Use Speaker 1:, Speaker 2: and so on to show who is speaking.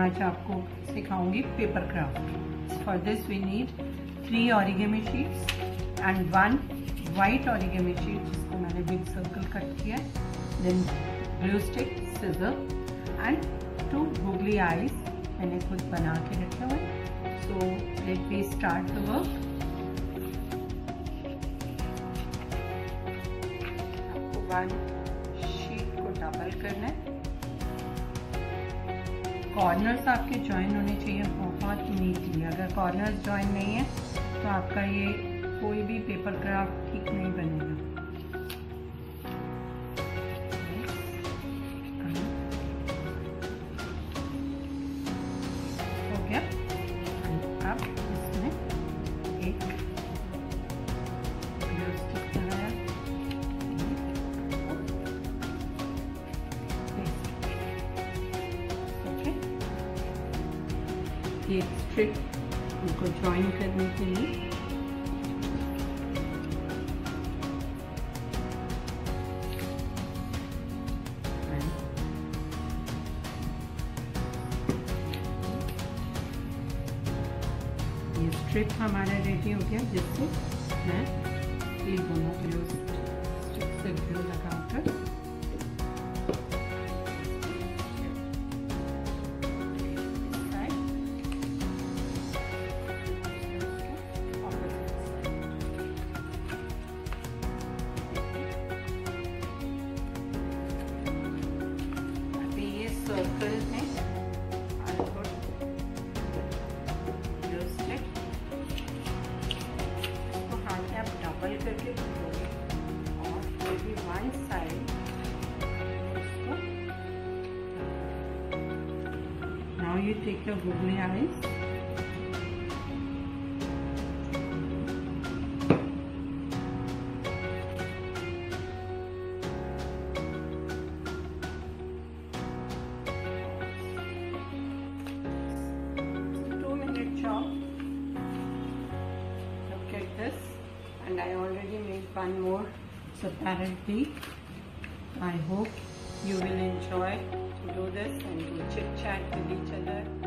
Speaker 1: आज आपको सिखाऊंगी paper craft. For this we need 3 origami sheets and 1 white origami sheet जिसको मैंने बिग सर्कल कट किया, then glue stick, scissor and 2 googly eyes मैंने खुद बना के रखे हुए। So let me start the work. आपको 1 शीट को डबल करना है। कॉर्नर्स आपके जॉइन होने चाहिए बहुत नीटली। अगर कॉर्नर्स जॉइन नहीं है तो आपका ये कोई भी पेपर क्राफ्ट ठीक नहीं बनेगा। हो गया। अब इसमें एक ग्लू स्टिक लगाया, ये स्ट्रिप उनको ज्वाइन करने के लिए ये स्ट्रिप हमारा रेडी हो गया, जिससे मैं ये दोनों ग्लू स्टिक से ग्लू लगाकर सर्कल में ग्लू स्टिक इसको हाथ में आप डबल करके रखोगे और फिर भी वन साइड इसको। Now you take your googly eyes, look at this, and I already made one more. It's a parrot beak. I hope you will enjoy to do this and to chit chat with each other.